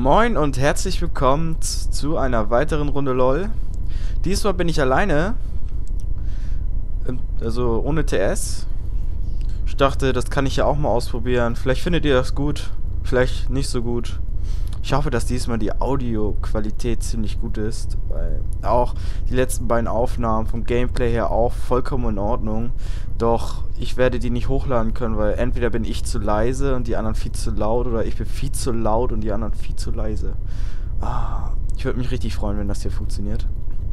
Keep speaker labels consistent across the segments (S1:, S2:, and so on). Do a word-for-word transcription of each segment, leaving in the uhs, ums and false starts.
S1: Moin und herzlich willkommen zu einer weiteren Runde LOL. Diesmal bin ich alleine, also ohne T S. Ich dachte, das kann ich ja auch mal ausprobieren. Vielleicht findet ihr das gut, vielleicht nicht so gut. Ich hoffe, dass diesmal die Audioqualität ziemlich gut ist, weil auch die letzten beiden Aufnahmen vom Gameplay her auch vollkommen in Ordnung. Doch ich werde die nicht hochladen können, weil entweder bin ich zu leise und die anderen viel zu laut, oder ich bin viel zu laut und die anderen viel zu leise. Ah, ich würde mich richtig freuen, wenn das hier funktioniert.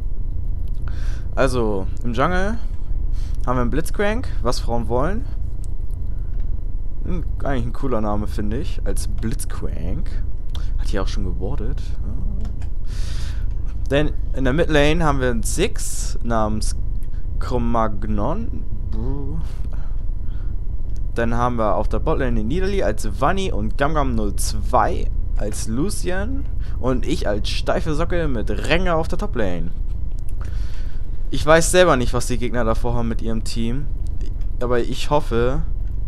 S1: Also, im Jungle haben wir einen Blitzcrank, was Frauen wollen. Hm, eigentlich ein cooler Name, finde ich, als Blitzcrank. Hat hier auch schon gewordet. Ja. Denn in der Midlane haben wir einen Six namens Chromagnon. Dann haben wir auf der Botlane den Nidalee als Vanni und Gamgam null zwei als Lucian. Und ich als steife Socke mit Rengar auf der Toplane. Ich weiß selber nicht, was die Gegner davor haben mit ihrem Team. Aber ich hoffe,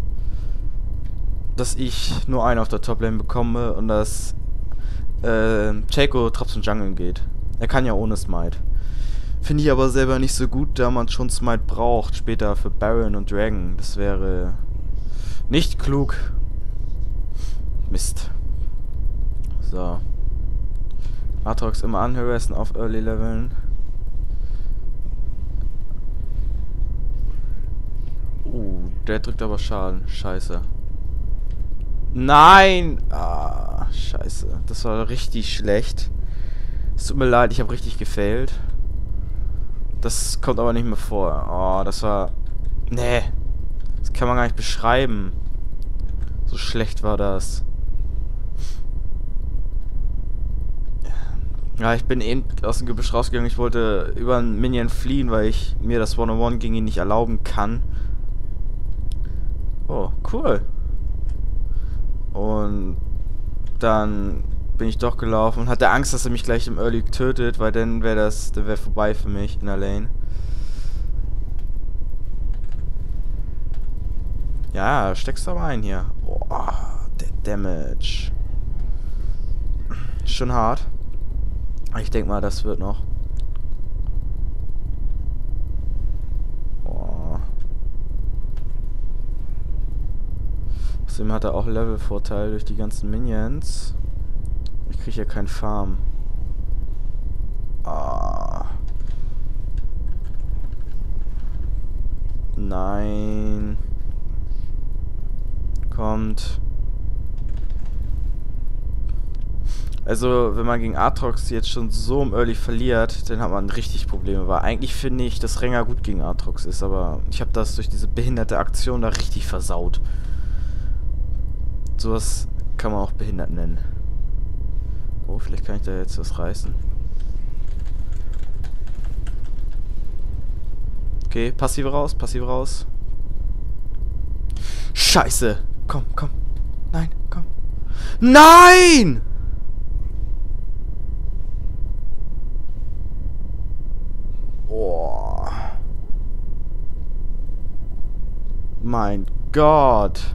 S1: dass ich nur einen auf der Toplane bekomme und dass äh, Chaco trotzdem Jungle geht. Er kann ja ohne Smite. Finde ich aber selber nicht so gut, da man schon Smite braucht, später für Baron und Dragon. Das wäre nicht klug. Mist. So. Aatrox immer anhören auf Early Leveln. Uh, der drückt aber Schaden. Scheiße. Nein! Ah, scheiße. Das war richtig schlecht. Es tut mir leid, ich habe richtig gefailt. Das kommt aber nicht mehr vor. Oh, das war... Nee. Das kann man gar nicht beschreiben. So schlecht war das. Ja, ich bin eben aus dem Gebüsch rausgegangen. Ich wollte über einen Minion fliehen, weil ich mir das One-on-One gegen ihn nicht erlauben kann. Oh, cool. Und dann bin ich doch gelaufen und hatte Angst, dass er mich gleich im Early tötet, weil dann wäre das, dann wäre vorbei für mich in der Lane. Ja, steckst aber ein hier. Oh, der Damage. Schon hart. Ich denke mal, das wird noch. Oh. Außerdem hat er auch Level-Vorteil durch die ganzen Minions. Ich kriege ja keinen Farm. Ah. Nein. Kommt. Also, wenn man gegen Aatrox jetzt schon so im Early verliert, dann hat man richtig Probleme. Weil eigentlich finde ich, dass Rengar gut gegen Aatrox ist, aber ich habe das durch diese behinderte Aktion da richtig versaut. Sowas kann man auch behindert nennen. Oh, vielleicht kann ich da jetzt was reißen. Okay, passive raus, passive raus. Scheiße! Komm, komm. Nein, komm. Nein! Oh. Mein Gott.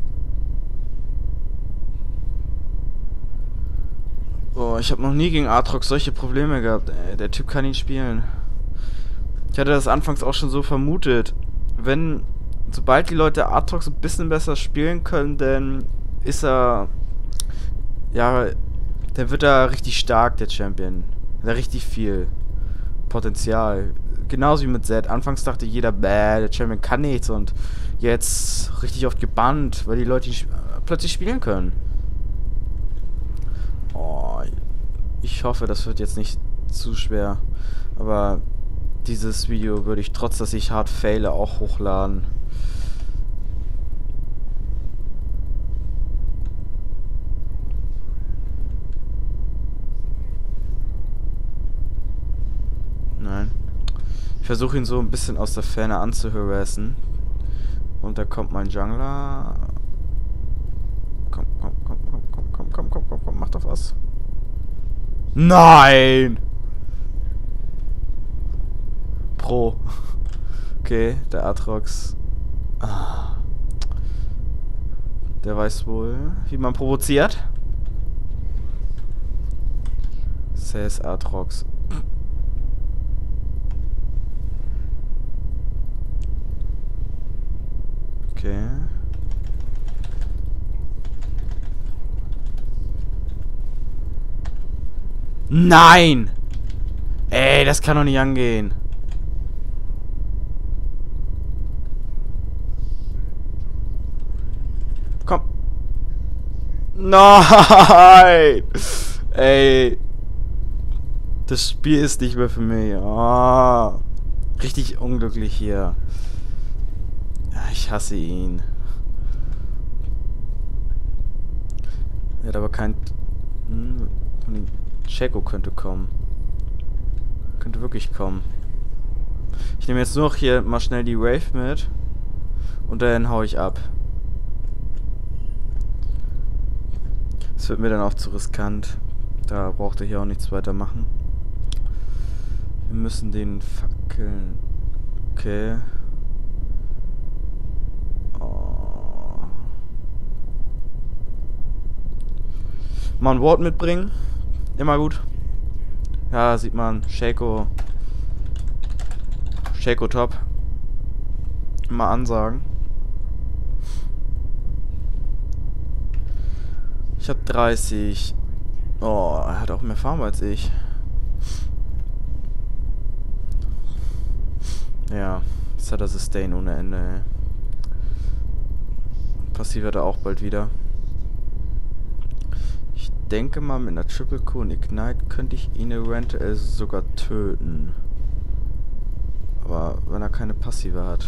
S1: Oh, ich habe noch nie gegen Aatrox solche Probleme gehabt. Ey, der Typ kann ihn spielen. Ich hatte das anfangs auch schon so vermutet. Wenn, sobald die Leute Aatrox ein bisschen besser spielen können, dann ist er, ja, dann wird er richtig stark, der Champion. Hat er richtig viel Potenzial. Genauso wie mit Zed. Anfangs dachte jeder, bäh, der Champion kann nichts, und jetzt richtig oft gebannt, weil die Leute ihn plötzlich spielen können. Oh, ich hoffe, das wird jetzt nicht zu schwer. Aber dieses Video würde ich, trotz dass ich hart faile, auch hochladen. Nein. Ich versuche ihn so ein bisschen aus der Ferne anzuharassen. Und da kommt mein Jungler. Komm, komm, komm, komm, komm, komm, komm, komm, komm, komm, mach doch was. Nein! Pro. Okay, der Aatrox. Ah. Der weiß wohl, wie man provoziert. C S Aatrox. Okay. Nein! Ey, das kann doch nicht angehen. Komm. Nein! Ey. Das Spiel ist nicht mehr für mich. Oh. Richtig unglücklich hier. Ich hasse ihn. Er hat aber kein... Hm, Checo könnte kommen. Könnte wirklich kommen. Ich nehme jetzt nur noch hier mal schnell die Wave mit. Und dann hau ich ab. Das wird mir dann auch zu riskant. Da braucht er hier auch nichts weiter machen. Wir müssen den fackeln. Okay. Oh. Mal ein Wort mitbringen. Immer gut. Ja, sieht man. Shaco. Shaco top. Mal ansagen. Ich hab dreißig. Oh, er hat auch mehr Farm als ich. Ja, jetzt hat er Sustain ohne Ende, ey. Passiv hat er auch bald wieder. Ich denke mal, mit einer Triple Q und Ignite könnte ich ihn eventuell sogar töten. Aber wenn er keine Passive hat.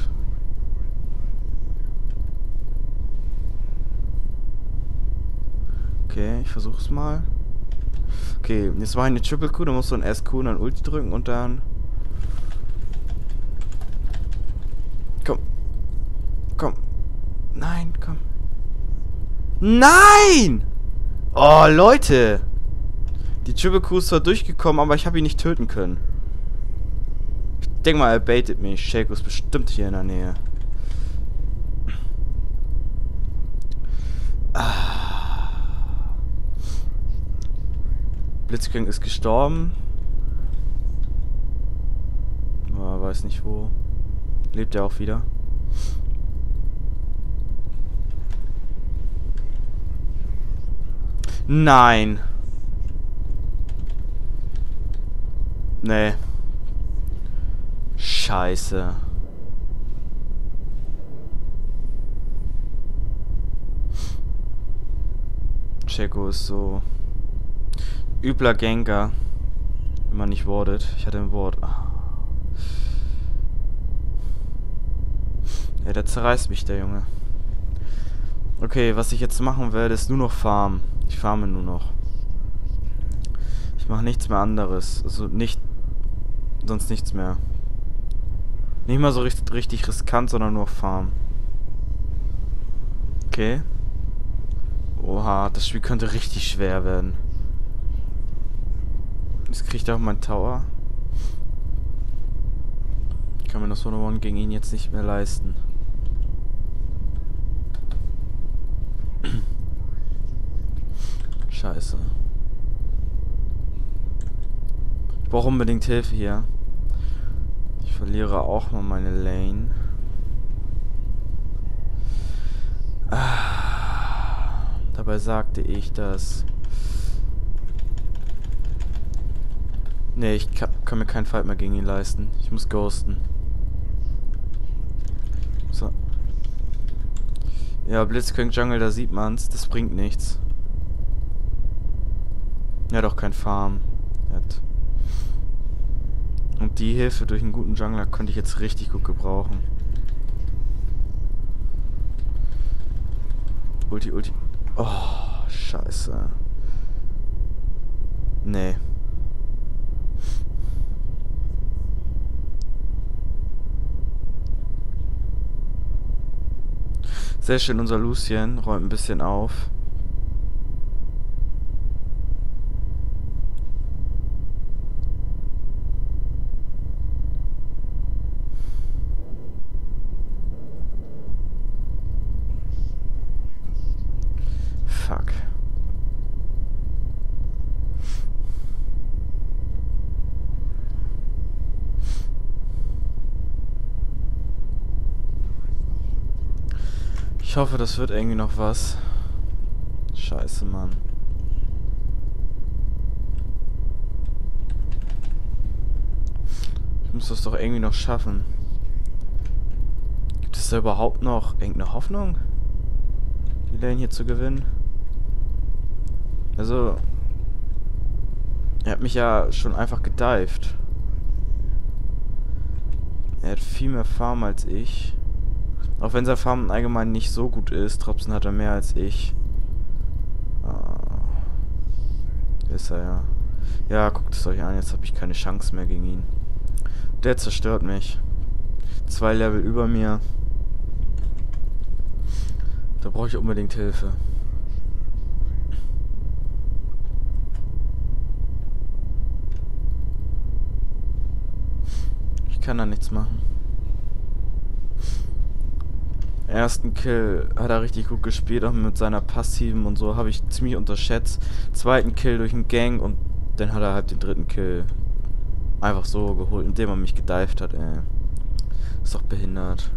S1: Okay, ich versuch's mal. Okay, jetzt war eine Triple Q, dann musst du ein S Q und ein Ulti drücken und dann... Komm. Komm. Nein, komm. Nein! Oh, Leute! Die Triple Q ist zwar durchgekommen, aber ich habe ihn nicht töten können. Ich denke mal, er baitet mich. Shaco ist bestimmt hier in der Nähe. Ah. Blitzcrank ist gestorben. Oh, weiß nicht wo. Lebt er auch wieder? Nein. Nee. Scheiße. Checo ist so übler Ganker, wenn man nicht wardet. Ich hatte ein Wort. Ja, der zerreißt mich, der Junge. Okay, was ich jetzt machen werde, ist nur noch farmen. Ich farme nur noch. Ich mache nichts mehr anderes. Also nicht... Sonst nichts mehr. Nicht mal so richtig, richtig riskant, sondern nur farmen. Okay. Oha, das Spiel könnte richtig schwer werden. Jetzt kriegt er auch mein Tower. Ich kann mir das One-on-One gegen ihn jetzt nicht mehr leisten. Scheiße. Ich brauche unbedingt Hilfe hier. Ich verliere auch mal meine Lane. Ah, dabei sagte ich, dass... Nee, ich kann, kann mir keinen Fight mehr gegen ihn leisten. Ich muss ghosten. So. Ja, Blitzcrank Jungle, da sieht man's. Das bringt nichts. Er hat auch kein Farm. Er hat Und die Hilfe durch einen guten Jungler könnte ich jetzt richtig gut gebrauchen. Ulti, Ulti. Oh, scheiße. Nee. Sehr schön, unser Lucien räumt ein bisschen auf. Fuck. Ich hoffe, das wird irgendwie noch was. Scheiße, Mann. Ich muss das doch irgendwie noch schaffen. Gibt es da überhaupt noch irgendeine Hoffnung, die Lane hier zu gewinnen? Also, er hat mich ja schon einfach gedived. Er hat viel mehr Farm als ich. Auch wenn sein Farm allgemein nicht so gut ist, trotzdem hat er mehr als ich. Ah. Ist er ja. Ja, guckt es euch an, jetzt habe ich keine Chance mehr gegen ihn. Der zerstört mich. Zwei Level über mir. Da brauche ich unbedingt Hilfe. Ich kann da nichts machen. Ersten Kill hat er richtig gut gespielt, auch mit seiner Passiven und so, habe ich ziemlich unterschätzt. Zweiten Kill durch einen Gang und dann hat er halt den dritten Kill einfach so geholt, indem er mich gedived hat, ey. Ist doch behindert.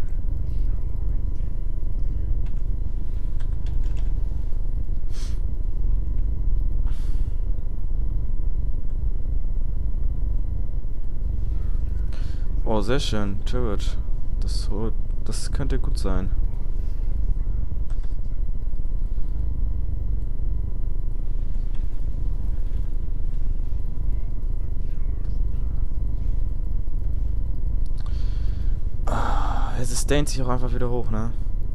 S1: Oh, sehr schön. Turret. Das, das könnte gut sein. Ah, er sustaint sich auch einfach wieder hoch, ne?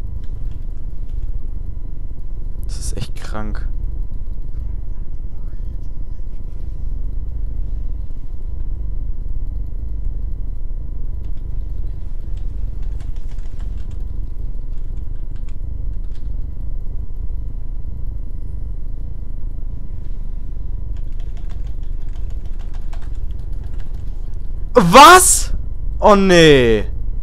S1: Das ist echt krank. Was? Oh nee.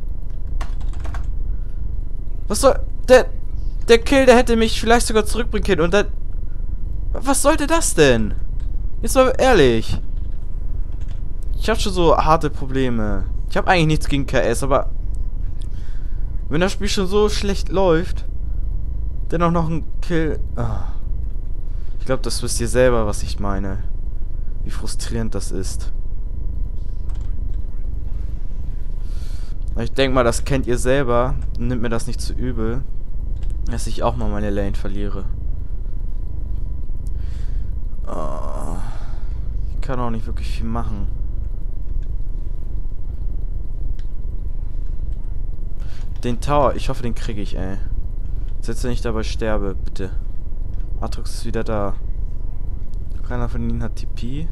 S1: Was soll... Der... Der Kill, der hätte mich vielleicht sogar zurückbringen können und dann... Was sollte das denn? Jetzt mal ehrlich. Ich habe schon so harte Probleme. Ich habe eigentlich nichts gegen K S, aber... Wenn das Spiel schon so schlecht läuft... Dennoch noch ein Kill... Ah. Ich glaube, das wisst ihr selber, was ich meine. Wie frustrierend das ist. Ich denke mal, das kennt ihr selber. Nimmt mir das nicht zu übel, dass ich auch mal meine Lane verliere. Oh, ich kann auch nicht wirklich viel machen. Den Tower, ich hoffe, den kriege ich, ey. Setze nicht dabei sterbe, bitte. Aatrox ist wieder da. Keiner von ihnen hat T P.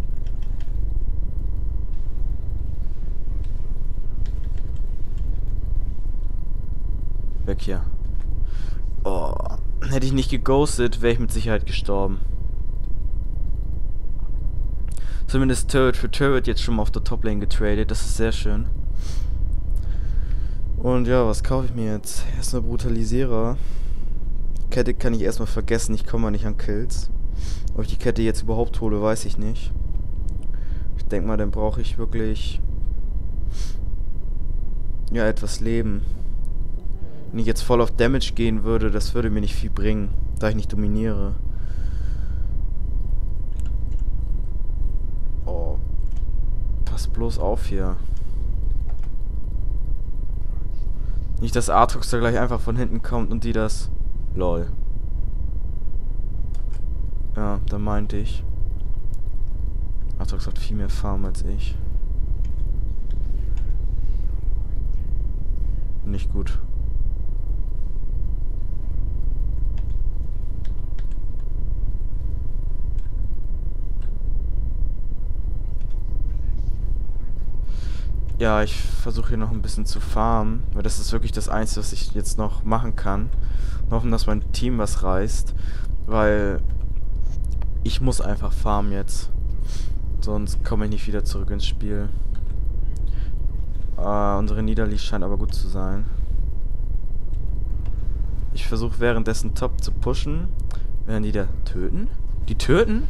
S1: Weg hier. Oh, hätte ich nicht geghostet, wäre ich mit Sicherheit gestorben. Zumindest Turret für Turret jetzt schon mal auf der Toplane getradet. Das ist sehr schön. Und ja, was kaufe ich mir jetzt? Erstmal Brutalisierer. Kette kann ich erstmal vergessen. Ich komme mal nicht an Kills. Ob ich die Kette jetzt überhaupt hole, weiß ich nicht. Ich denke mal, dann brauche ich wirklich... Ja, etwas Leben. Wenn ich jetzt voll auf Damage gehen würde, das würde mir nicht viel bringen, da ich nicht dominiere. Oh. Pass bloß auf hier. Nicht, dass Aatrox da gleich einfach von hinten kommt und die das... Lol. Ja, da meinte ich. Aatrox hat viel mehr Farm als ich. Nicht gut. Ja, ich versuche hier noch ein bisschen zu farmen, weil das ist wirklich das Einzige, was ich jetzt noch machen kann. Und hoffen, dass mein Team was reißt, weil ich muss einfach farmen jetzt. Sonst komme ich nicht wieder zurück ins Spiel. Uh, unsere Niederliga scheint aber gut zu sein. Ich versuche währenddessen Top zu pushen. Werden die da töten? Die töten?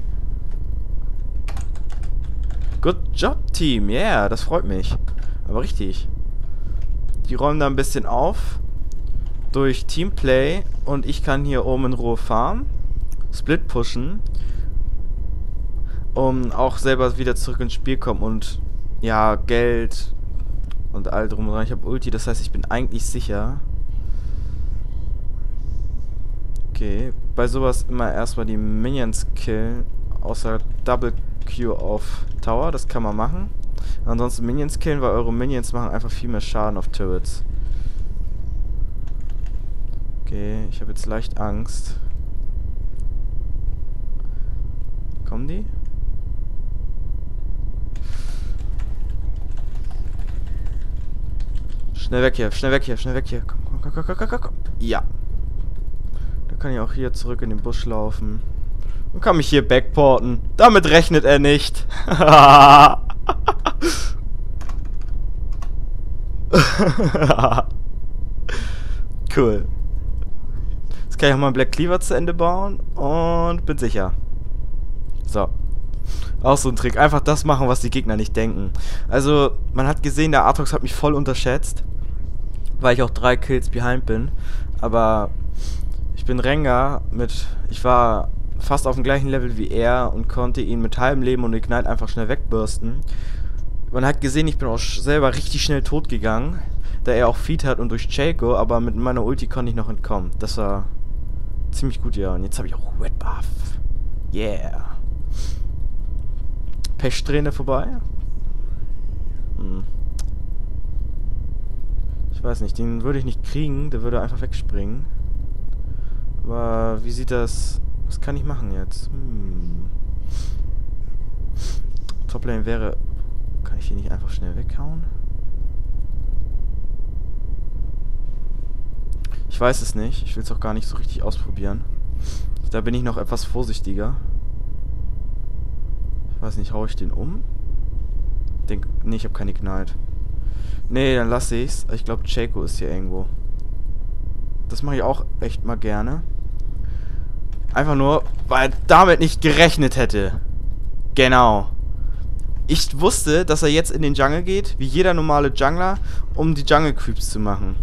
S1: Good job, Team. Yeah, das freut mich. Aber richtig. Die räumen da ein bisschen auf. durch Teamplay und ich kann hier oben in Ruhe farmen, Split pushen, um auch selber wieder zurück ins Spiel kommen und ja, Geld und all drum und dran. Ich habe Ulti, das heißt, ich bin eigentlich sicher. Okay, bei sowas immer erstmal die Minions killen, außer Double Q auf Tower, das kann man machen. Ansonsten Minions killen, weil eure Minions machen einfach viel mehr Schaden auf Turrets. Okay, ich habe jetzt leicht Angst. Kommen die? Schnell weg hier, schnell weg hier, schnell weg hier. Komm, komm, komm, komm, komm, komm, komm. Ja. Da kann ich auch hier zurück in den Busch laufen. Und kann mich hier backporten. Damit rechnet er nicht. Cool. Jetzt kann ich auch mal einen Black Cleaver zu Ende bauen. Und bin sicher. So. Auch so ein Trick. Einfach das machen, was die Gegner nicht denken. Also, man hat gesehen, der Aatrox hat mich voll unterschätzt. Weil ich auch drei Kills behind bin. Aber ich bin Rengar mit... Ich war fast auf dem gleichen Level wie er und konnte ihn mit halbem Leben und Ignite einfach schnell wegbürsten. Man hat gesehen, ich bin auch selber richtig schnell tot gegangen, da er auch Feed hat und durch Jaco, aber mit meiner Ulti konnte ich noch entkommen. Das war ziemlich gut, ja. Und jetzt habe ich auch Red Buff. Yeah. Pechsträhne vorbei. Hm. Ich weiß nicht, den würde ich nicht kriegen, der würde einfach wegspringen. Aber wie sieht das... Was kann ich machen jetzt? Hm. Toplane wäre... Kann ich hier nicht einfach schnell weghauen? Ich weiß es nicht. Ich will es auch gar nicht so richtig ausprobieren. Da bin ich noch etwas vorsichtiger. Ich weiß nicht, hau ich den um? Denk, nee, ich habe keine Ignite. Nee, dann lasse ich's. Ich glaube, Jaco ist hier irgendwo. Das mache ich auch echt mal gerne. Einfach nur, weil er damit nicht gerechnet hätte. Genau. Ich wusste, dass er jetzt in den Jungle geht, wie jeder normale Jungler, um die Jungle Creeps zu machen.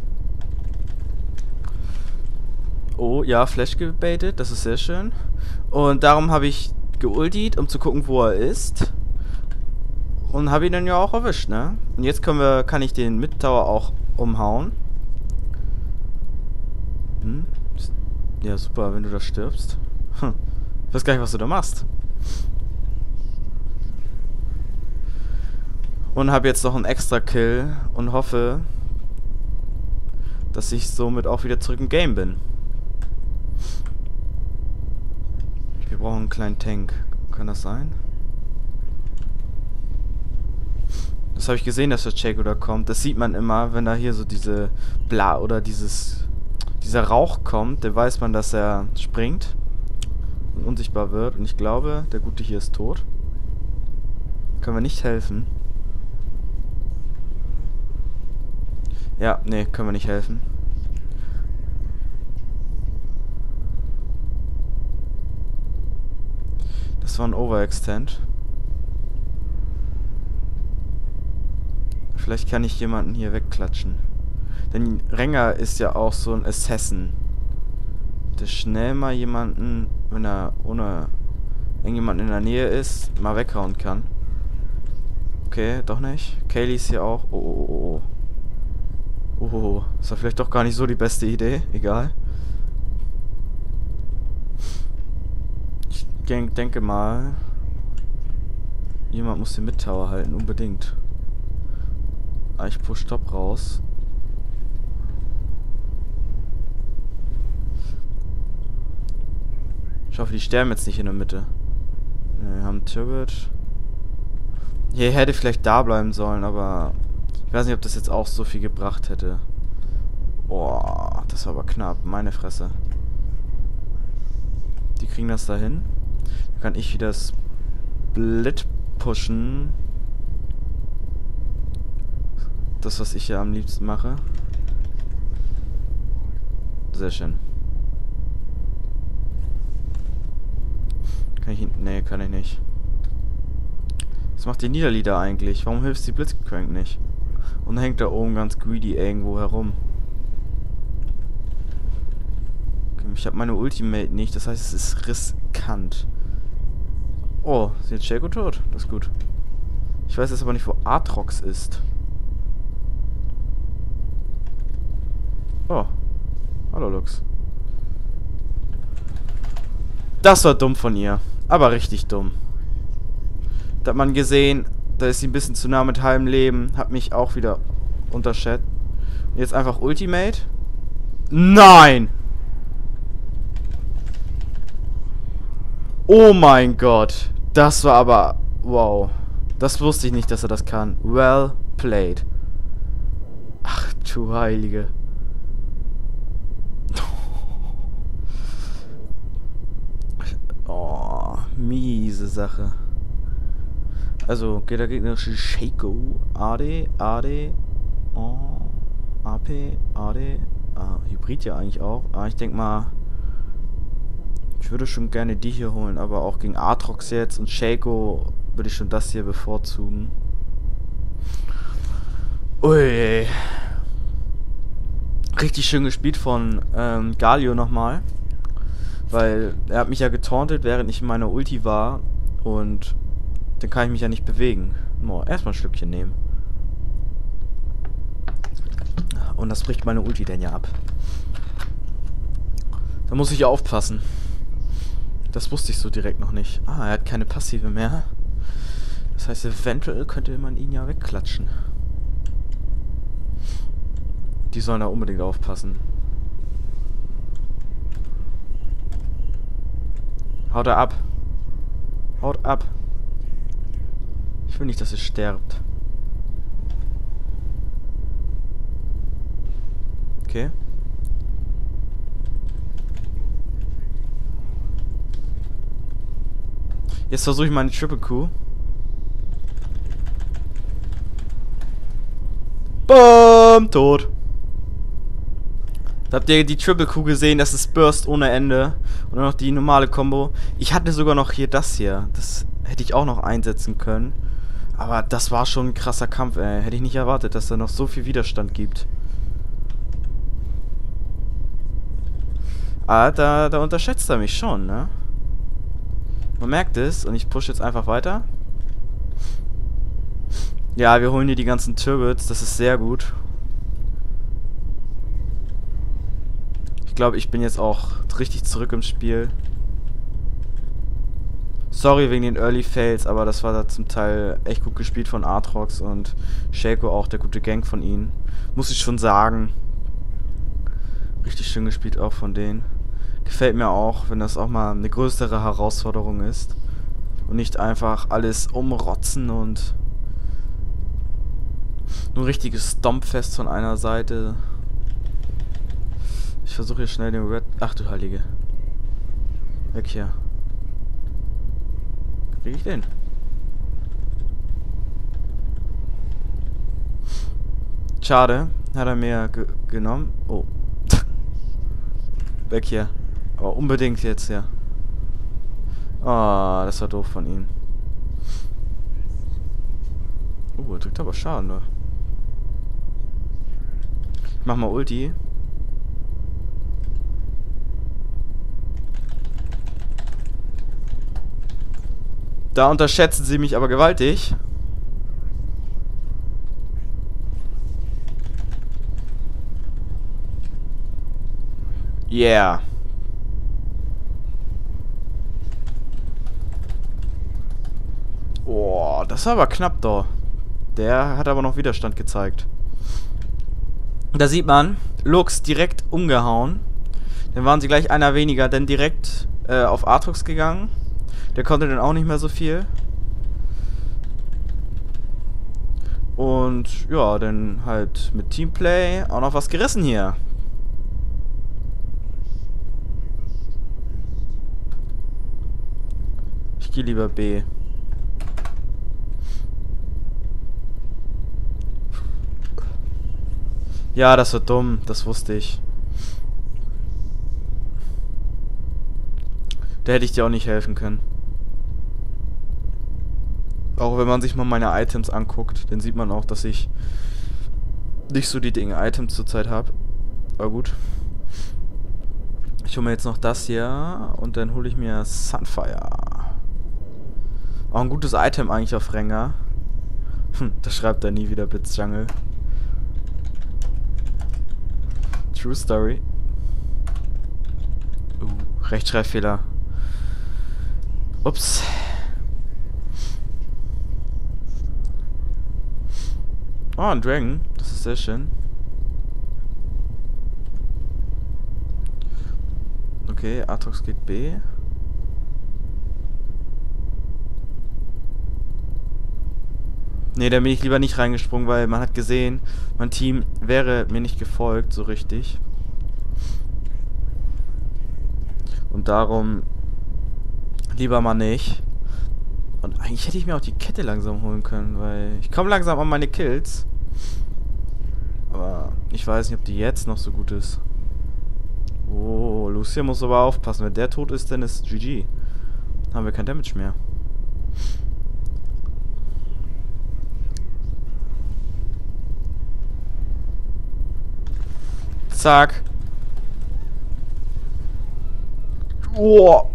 S1: Oh, ja, Flash gebaitet, das ist sehr schön. Und darum habe ich geultied, um zu gucken, wo er ist. Und habe ihn dann ja auch erwischt, ne? Und jetzt können wir, kann ich den Mid-Tower auch umhauen. Hm? Ja, super, wenn du da stirbst. Hm. Ich weiß gar nicht, was du da machst. Und habe jetzt noch einen extra Kill und hoffe, dass ich somit auch wieder zurück im Game bin. Wir brauchen einen kleinen Tank. Kann das sein? Das habe ich gesehen, dass der Jaco da kommt. Das sieht man immer, wenn da hier so diese Bla oder dieses dieser Rauch kommt, dann weiß man, dass er springt und unsichtbar wird. Und ich glaube, der Gute hier ist tot. Können wir nicht helfen. Ja, nee, können wir nicht helfen. Das war ein Overextend. Vielleicht kann ich jemanden hier wegklatschen. Denn Rengar ist ja auch so ein Assassin. Der schnell mal jemanden, wenn er ohne irgendjemand in der Nähe ist, mal weghauen kann. Okay, doch nicht. Kaylee ist hier auch. Oh, oh, oh, oh. Oh, das war vielleicht doch gar nicht so die beste Idee. Egal. Ich denk, denke mal, jemand muss den Mid-Tower halten, unbedingt. Ah, ich push Top raus. Ich hoffe, die sterben jetzt nicht in der Mitte. Ne, wir haben Turret. Hier hätte vielleicht da bleiben sollen, aber ich weiß nicht, ob das jetzt auch so viel gebracht hätte. Boah, das war aber knapp. Meine Fresse. Die kriegen das da hin. Dann kann ich wieder Split pushen. Das, was ich ja am liebsten mache. Sehr schön. Kann ich ihn... Nee, kann ich nicht. Was macht die Niederlieder eigentlich? Warum hilft die Blitzcrank nicht? Und hängt da oben ganz greedy irgendwo herum. Ich habe meine Ultimate nicht, das heißt, es ist riskant. Oh, ist jetzt Shaco tot? Das ist gut. Ich weiß jetzt aber nicht, wo Aatrox ist. Oh. Hallo, Lux. Das war dumm von ihr. Aber richtig dumm. Da hat man gesehen, da ist sie ein bisschen zu nah mit halbem Leben. Hat mich auch wieder unterschätzt. Jetzt einfach Ultimate. Nein! Oh mein Gott. Das war aber... Wow. Das wusste ich nicht, dass er das kann. Well played. Ach du Heilige. Oh, miese Sache. Also, geht der gegnerische Shaco. A D, A D, oh, A P, A D. Ah, Hybrid ja eigentlich auch. Ah, ich denke mal... Ich würde schon gerne die hier holen, aber auch gegen Aatrox jetzt und Shaco würde ich schon das hier bevorzugen. Ui. Richtig schön gespielt von ähm, Galio nochmal. Weil er hat mich ja getauntet, während ich in meiner Ulti war. Und dann kann ich mich ja nicht bewegen. Oh, erstmal ein Stückchen nehmen. Und das bricht meine Ulti dann ja ab. Da muss ich ja aufpassen. Das wusste ich so direkt noch nicht. Ah, er hat keine Passive mehr. Das heißt, eventuell könnte man ihn ja wegklatschen. Die sollen da unbedingt aufpassen. Haut er ab. Haut ab. Ich will nicht, dass er stirbt. Okay. Jetzt versuche ich meine Triple Q. Bam! Tot. Da habt ihr die Triple Q gesehen, das ist Burst ohne Ende. Und dann noch die normale Combo. Ich hatte sogar noch hier das hier. Das hätte ich auch noch einsetzen können. Aber das war schon ein krasser Kampf, ey. Hätte ich nicht erwartet, dass da noch so viel Widerstand gibt. Ah, da, da unterschätzt er mich schon, ne? Man merkt es und ich pushe jetzt einfach weiter. Ja, wir holen hier die ganzen Turrets, das ist sehr gut. Ich glaube, ich bin jetzt auch richtig zurück im Spiel. Sorry wegen den Early Fails, aber das war da zum Teil echt gut gespielt von Aatrox und Shaco auch, der gute Gank von ihnen. Muss ich schon sagen. Richtig schön gespielt auch von denen. Gefällt mir auch, wenn das auch mal eine größere Herausforderung ist. Und nicht einfach alles umrotzen und nur ein richtiges Stompfest von einer Seite. Ich versuche hier schnell den Red... Ach du Heilige. Weg hier. Krieg ich den? Schade. Hat er mir ge genommen. Oh. Weg hier. Aber unbedingt jetzt, ja. Ah, oh, das war doof von ihm. Oh, er drückt aber Schaden, ne? Ich mach mal Ulti. Da unterschätzen sie mich aber gewaltig. Yeah. Oh, das war aber knapp da. Der hat aber noch Widerstand gezeigt. Da sieht man, Lux direkt umgehauen. Dann waren sie gleich einer weniger, dann direkt äh, auf Aatrox gegangen. Der konnte dann auch nicht mehr so viel. Und ja, dann halt mit Teamplay auch noch was gerissen hier. Ich gehe lieber B. Ja, das war dumm, das wusste ich. Da hätte ich dir auch nicht helfen können. Auch wenn man sich mal meine Items anguckt, dann sieht man auch, dass ich nicht so die Dinge Items zurzeit habe. Aber gut. Ich hole mir jetzt noch das hier und dann hole ich mir Sunfire. Auch ein gutes Item eigentlich auf Rengar. Hm, das schreibt er nie wieder, Blitzjungle. True Story. Uh, Rechtschreibfehler. Ups. Oh, ein Dragon. Das ist sehr schön. Okay, Aatrox geht B. Ne, da bin ich lieber nicht reingesprungen, weil man hat gesehen, mein Team wäre mir nicht gefolgt, so richtig. Und darum lieber mal nicht. Und eigentlich hätte ich mir auch die Kette langsam holen können, weil ich komme langsam an meine Kills. Aber ich weiß nicht, ob die jetzt noch so gut ist. Oh, Lucia muss aber aufpassen. Wenn der tot ist, dann ist G G. Dann haben wir kein Damage mehr. Zack. Boah.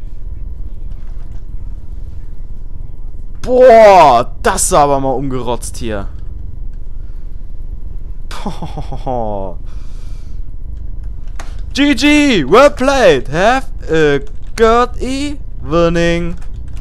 S1: Boah, das ist aber mal umgerotzt hier. Boah. G G, well played. Have a good evening.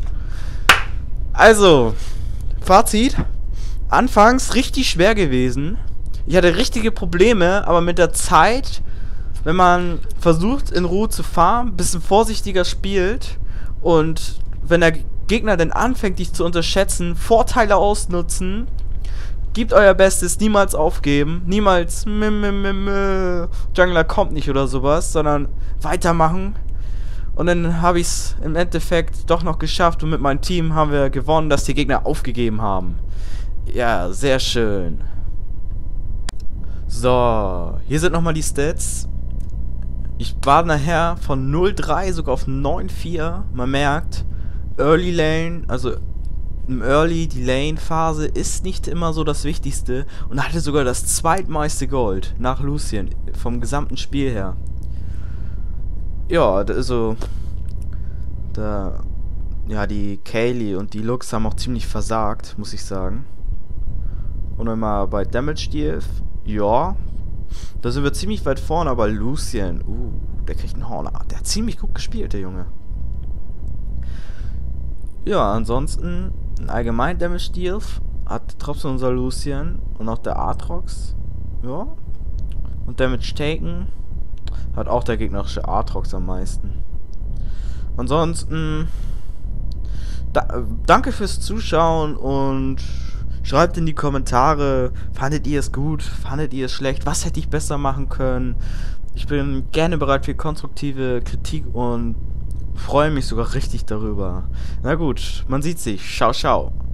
S1: Also, Fazit. Anfangs richtig schwer gewesen. Ich hatte richtige Probleme, aber mit der Zeit, wenn man versucht in Ruhe zu farmen, ein bisschen vorsichtiger spielt und wenn der Gegner dann anfängt, dich zu unterschätzen, Vorteile ausnutzen, gebt euer Bestes, niemals aufgeben, niemals m -m -m -m Jungler kommt nicht oder sowas, sondern weitermachen. Und dann habe ich es im Endeffekt doch noch geschafft und mit meinem Team haben wir gewonnen, dass die Gegner aufgegeben haben. Ja, sehr schön. So, hier sind nochmal die Stats. Ich war nachher von null Komma drei sogar auf neun Komma vier. Man merkt, Early Lane, also im Early, die Lane-Phase ist nicht immer so das Wichtigste und hatte sogar das zweitmeiste Gold nach Lucian vom gesamten Spiel her. Ja, also da, ja, die Kaylee und die Lux haben auch ziemlich versagt, muss ich sagen. Und dann mal bei Damage Deal, ja, da sind wir ziemlich weit vorne, aber Lucian, uh, der kriegt einen Horner. Der hat ziemlich gut gespielt, der Junge. Ja, ansonsten ein allgemein Damage Deal hat trotzdem unser Lucian und auch der Aatrox. Ja. Und Damage Taken hat auch der gegnerische Aatrox am meisten. Ansonsten da, danke fürs Zuschauen und schreibt in die Kommentare, fandet ihr es gut, fandet ihr es schlecht, was hätte ich besser machen können. Ich bin gerne bereit für konstruktive Kritik und freue mich sogar richtig darüber. Na gut, man sieht sich. Ciao, ciao.